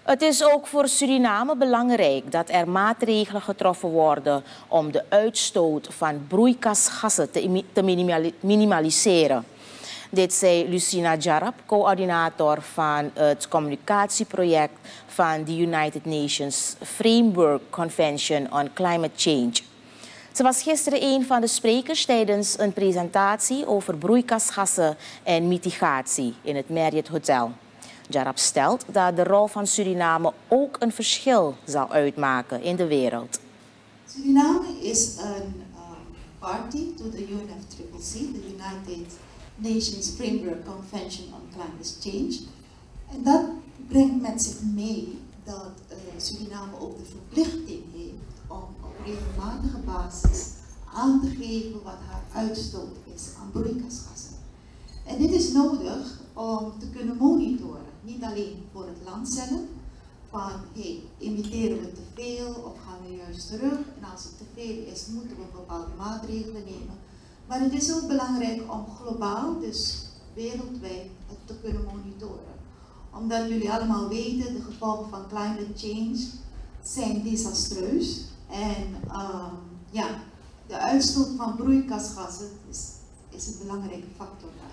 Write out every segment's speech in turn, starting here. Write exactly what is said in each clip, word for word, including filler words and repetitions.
Het is ook voor Suriname belangrijk dat er maatregelen getroffen worden om de uitstoot van broeikasgassen te minimali- minimaliseren. Dit zei Lucina Jarab, coördinator van het communicatieproject van de United Nations Framework Convention on Climate Change. Ze was gisteren een van de sprekers tijdens een presentatie over broeikasgassen en mitigatie in het Marriott Hotel. Jarab stelt dat de rol van Suriname ook een verschil zal uitmaken in de wereld. Suriname is een uh, party to the U N F C C C, the United Nations Framework Convention on Climate Change. En dat brengt met zich mee dat uh, Suriname ook de verplichting heeft om op regelmatige basis aan te geven wat haar uitstoot is aan broeikasgassen. En dit is nodig om te kunnen monitoren, niet alleen voor het land zelf, van hey, emitteren we te veel of gaan we juist terug, en als het te veel is moeten we bepaalde maatregelen nemen. Maar het is ook belangrijk om globaal, dus wereldwijd, het te kunnen monitoren. Omdat jullie allemaal weten, de gevolgen van climate change zijn desastreus. En um, ja, de uitstoot van broeikasgassen is, is een belangrijke factor daarbij.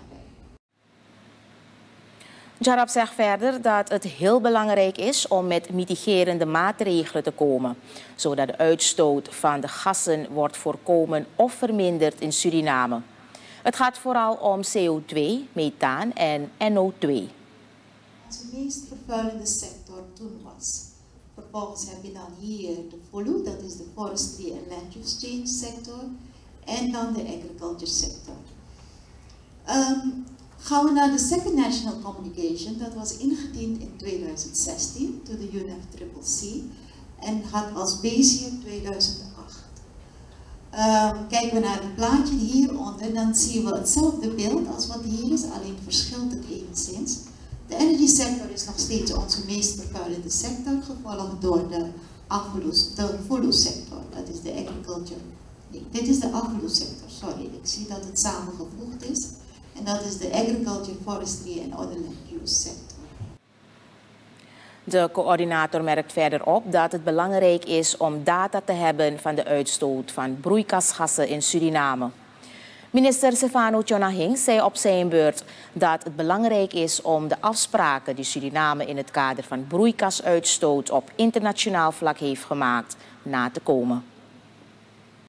Jarab zegt verder dat het heel belangrijk is om met mitigerende maatregelen te komen, zodat de uitstoot van de gassen wordt voorkomen of verminderd in Suriname. Het gaat vooral om C O twee, methaan en N O twee. Onze meest vervuilende sector toen was. Vervolgens heb je dan hier de F O L U, dat is de Forestry and Land Use Change sector, en dan de agriculture sector. Um, Gaan we naar de Second National Communication, dat was ingediend in tweeduizend zestien door de U N F C C C en had als base tweeduizend acht. Um, kijken we naar het plaatje hieronder, dan zien we hetzelfde beeld als wat hier is, alleen verschilt het enigszins. De energy sector is nog steeds onze meest vervuilende sector, gevolgd door de F O L U sector, dat is de agriculture. Nee, dit is de F O L U sector, sorry, ik zie dat het samengevoegd is. En dat is de agriculture, forestry en other land use sector. De coördinator merkt verder op dat het belangrijk is om data te hebben van de uitstoot van broeikasgassen in Suriname. Minister Stefano Tjonahing zei op zijn beurt dat het belangrijk is om de afspraken die Suriname in het kader van broeikasuitstoot op internationaal vlak heeft gemaakt na te komen.